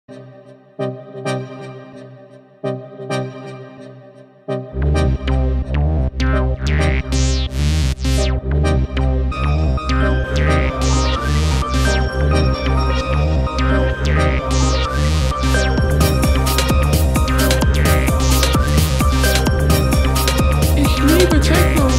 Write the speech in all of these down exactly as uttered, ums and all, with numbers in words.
Ich liebe Techno.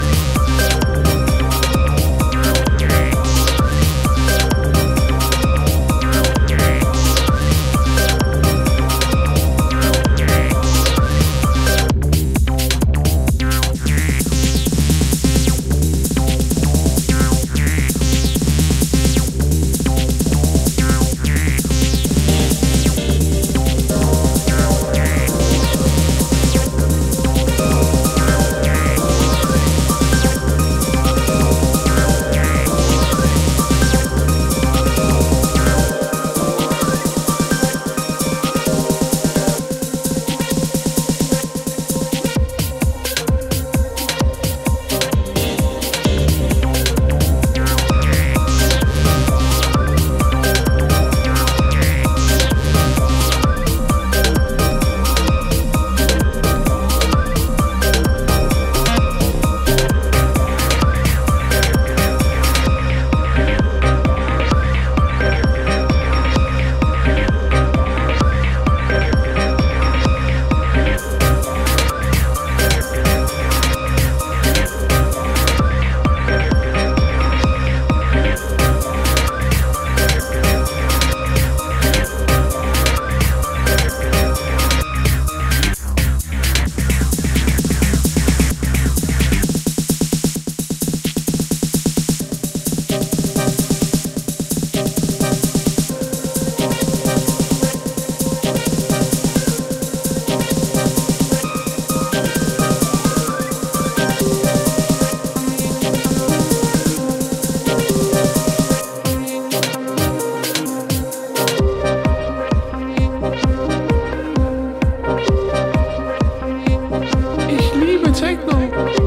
Techno.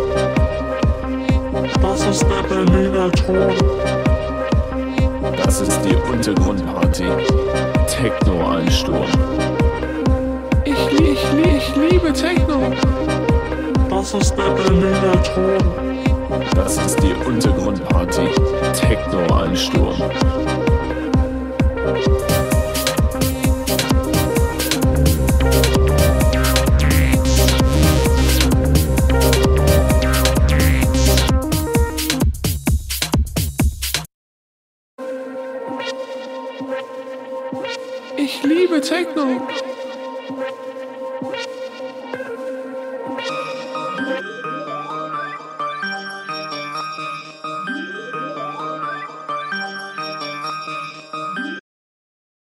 Das ist der Berliner Ton. Das ist die Untergrundparty. Techno-Einsturm. Ich, li ich, li ich liebe Techno. Das ist der Berliner Ton. Das ist die Untergrundparty. Techno-Einsturm. Ich liebe Techno.